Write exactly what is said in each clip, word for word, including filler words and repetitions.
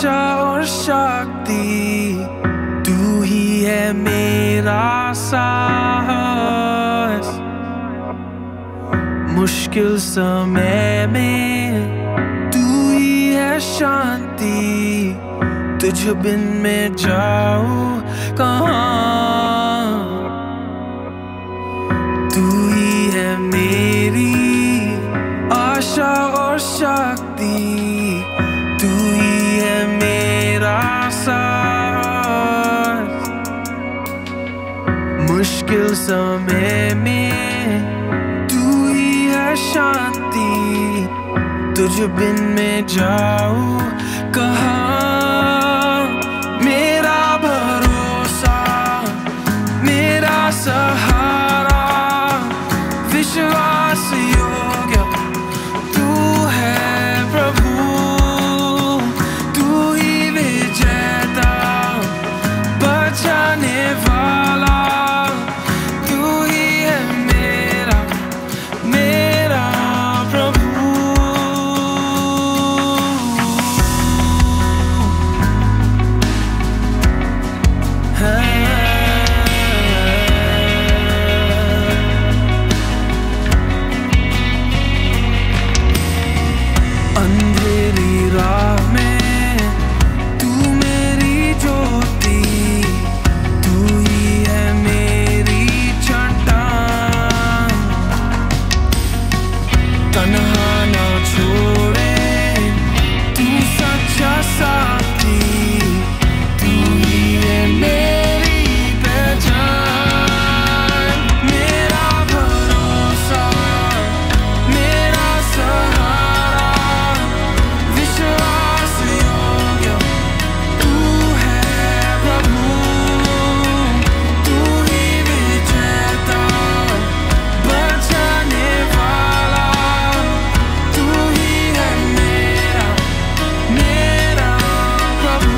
आशा और शक्ति, तू ही है मेरा साहस। मुश्किल समय में तू ही है शांति, तुझ बिन मैं जाऊं कहाँ। तू ही है मेरी आशा और शक्ति, तू ही है मेरा साथ। मुश्किल समय में तू ही है शांति, तुझ बिन मैं जाऊं कहाँ। मेरा भरोसा, मेरा सहारा, विश्वास योग्य तू है प्रभु। तू ही विजेता, बचाने वाला, तू ही है मेरा मेरा प्रभु। अंधेरी राह में तू मेरी ज्योति, तू ही है मेरी चट्टान। तन्हा ना छोड़े तू सच्चा साथी, तू ही है मेरी पहचान। मेरा भरोसा, मेरा सहारा, विश्वास योग्य तू है प्रभु। तू ही विजेता, बचाने वाला, तू ही है मेरा मेरा प्रभु।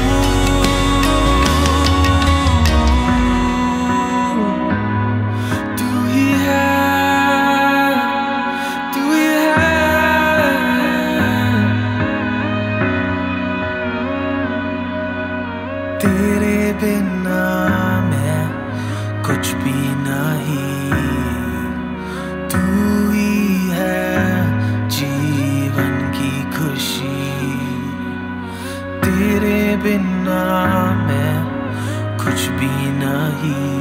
तू ही है, तू ही है। तेरे बिना मैं कुछ भी नहीं, तू ही है जीवन की खुशी। तेरे बिना मैं कुछ भी नहीं,